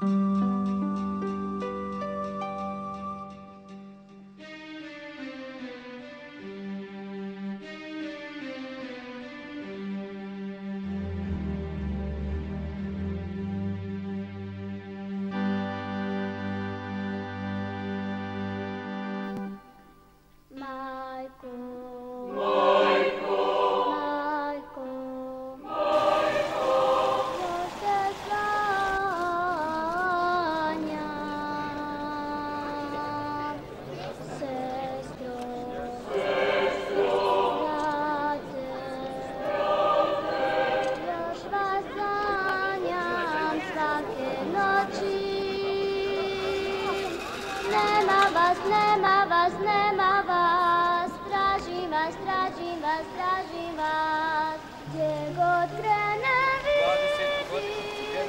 Nema vas, tražim vas, gdje god krenem vidim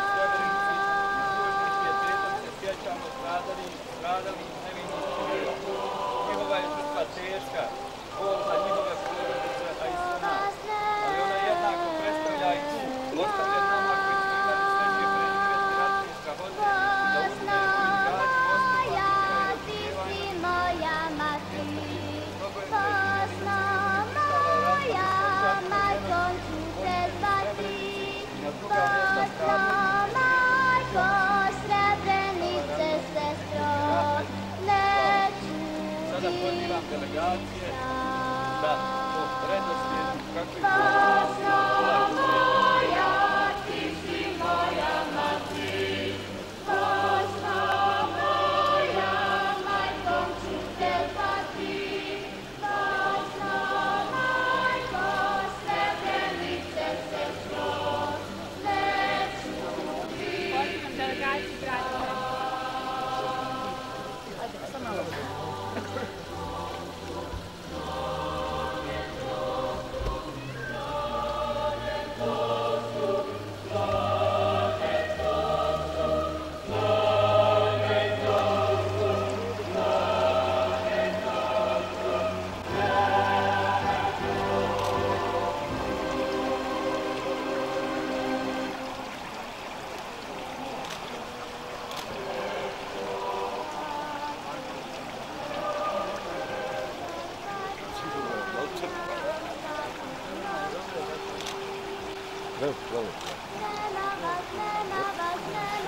vas. Sjećamo stradali nevinih civila. Njihova je žrtva teška, bol za njihove porodice, a i za nas. Ali ona jednako predstavlja i tu, ostavljen nama koji smo imali sreće preživjeti ratne strahote, da uspijemo i gađu ostati Sada pozivam delegacije da to redoslijedu kako ih Nema vas,